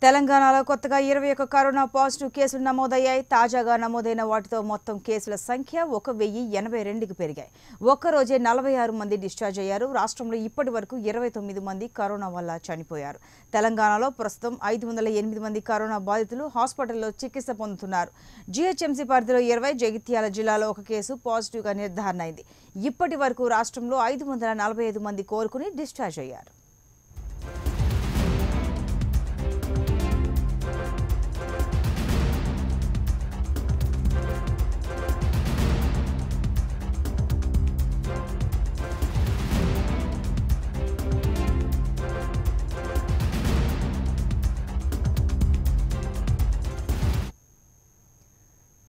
తెలంగాణలో కొత్తగా 21 corona positive కేసులు నమోదయ్యాయి. తాజాగా నమోదైన వాటితో మొత్తం కేసుల సంఖ్య 1082కి పెరిగాయి. ఒక్కరోజే 46 మంది డిశ్చార్జ్ అయ్యారు. రాష్ట్రంలో ఇప్పటివరకు 29 మంది కరోనా వల్ల చనిపోయారు. తెలంగాణలో ప్రస్తుతం 508 మంది కరోనా బాధితులు హాస్పిటల్లో చికిత్స పొందుతున్నారు. జీహెచ్ఎంసీ పరిధిలో 20, జగిత్యాల జిల్లాలో ఒక కేసు పాజిటివ్గా నిర్ధారణ అయింది. ఇప్పటి వరకు రాష్ట్రంలో 545 మంది కోలుకుని డిశ్చార్జ్ అయ్యారు.